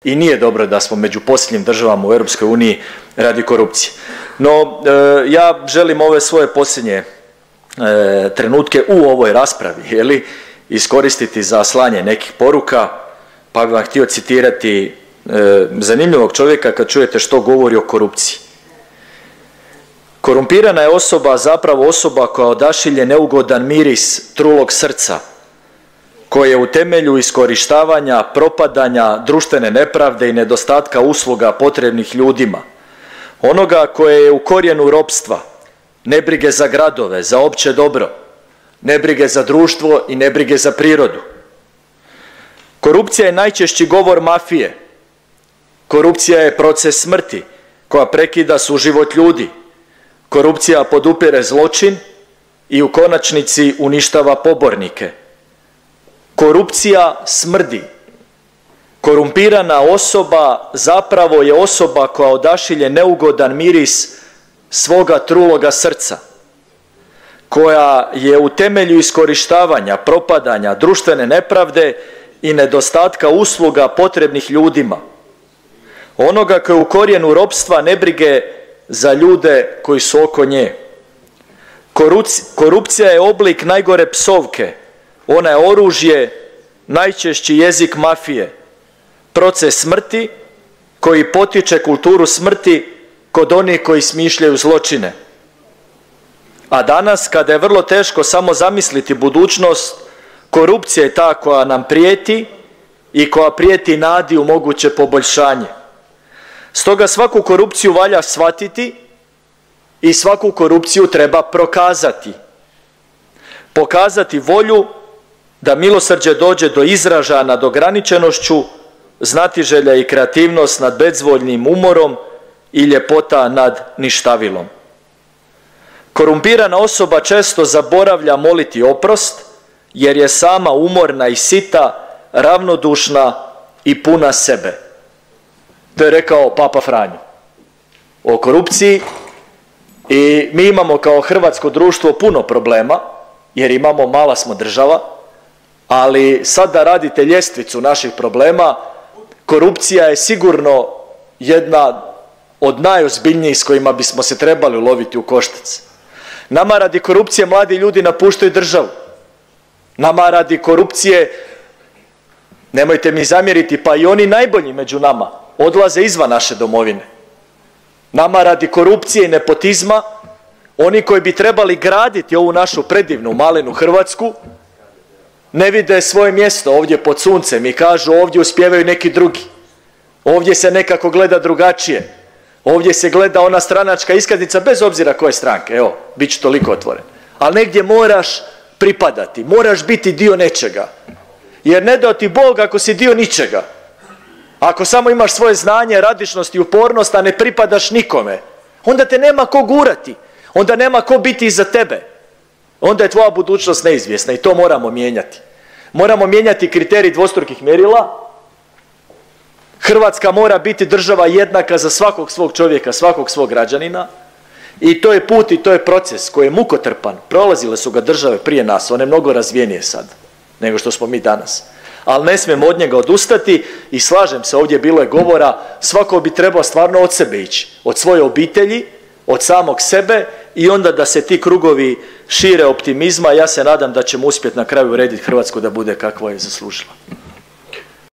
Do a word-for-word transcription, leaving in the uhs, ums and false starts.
i nije dobro da smo među posljednjim državama u Europskoj uniji radi korupcije. No, ja želim ove svoje posljednje trenutke u ovoj raspravi, je li, iskoristiti za slanje nekih poruka, pa bih vam htio citirati zanimljivog čovjeka kad čujete što govori o korupciji. Korumpirana je osoba zapravo osoba koja odašilje neugodan miris trulog srca, koje je u temelju iskorištavanja, propadanja, društvene nepravde i nedostatka usluga potrebnih ljudima. Onoga koje je u korijenu ropstva, nebrige za gradove, za opće dobro, nebrige za društvo i nebrige za prirodu. Korupcija je najčešći govor mafije. Korupcija je proces smrti koja prekida suživot ljudi. Korupcija podupire zločin i u konačnici uništava pobornike. Korupcija smrdi. Korumpirana osoba zapravo je osoba koja odašilje neugodan miris svoga truloga srca, koja je u temelju iskorištavanja, propadanja, društvene nepravde i nedostatka usluga potrebnih ljudima. Onoga koji je u korijenu ropstva, nebrige za ljude koji su oko nje. Korupcija je oblik najgore psovke, ona je oružje, najčešći jezik mafije, proces smrti koji potiče kulturu smrti kod onih koji smišljaju zločine. A danas, kada je vrlo teško samo zamisliti budućnost, korupcija je ta koja nam prijeti i koja prijeti nadi u moguće poboljšanje. Stoga svaku korupciju valja shvatiti i svaku korupciju treba prokazati. Pokazati volju da milosrđe dođe do izražaja nad ograničenošću, znatiželja i kreativnost nad bezvoljnim umorom i ljepota nad ništavilom. Korumpirana osoba često zaboravlja moliti oprost jer je sama umorna i sita, ravnodušna i puna sebe. To je rekao Papa Franjo o korupciji. I mi imamo kao hrvatsko društvo puno problema jer imamo, mala smo država, ali sad da radite ljestvicu naših problema, korupcija je sigurno jedna od najozbiljnijih s kojima bismo se trebali uloviti u koštac. Nama radi korupcije mladi ljudi napuštaju državu. Nama radi korupcije, nemojte mi zamjeriti, pa i oni najbolji među nama odlaze izvan naše domovine. Nama radi korupcije i nepotizma, oni koji bi trebali graditi ovu našu predivnu malenu Hrvatsku, ne vide svoje mjesto ovdje pod suncem i kažu ovdje uspijevaju neki drugi. Ovdje se nekako gleda drugačije. Ovdje se gleda ona stranačka iskaznica bez obzira koje stranke, evo, bit ću toliko otvoren. Ali negdje moraš pripadati, moraš biti dio nečega. Jer ne dao ti Bog ako si dio ničega. Ako samo imaš svoje znanje, radišnost i upornost, a ne pripadaš nikome, onda te nema ko gurati, onda nema ko biti iza tebe. Onda je tvoja budućnost neizvjesna i to moramo mijenjati. Moramo mijenjati kriterij dvostrukih mjerila. Hrvatska mora biti država jednaka za svakog svog čovjeka, svakog svog građanina i to je put i to je proces koji je mukotrpan. Prolazile su ga države prije nas, one mnogo razvijenije sad nego što smo mi danas. Ali ne smijemo od njega odustati i slažem se, ovdje bilo je govora, svako bi trebao stvarno od sebe ići, od svoje obitelji, od samog sebe i onda da se ti krugovi šire optimizma. Ja se nadam da ćemo uspjeti na kraju urediti Hrvatsku da bude kakva je zaslužila.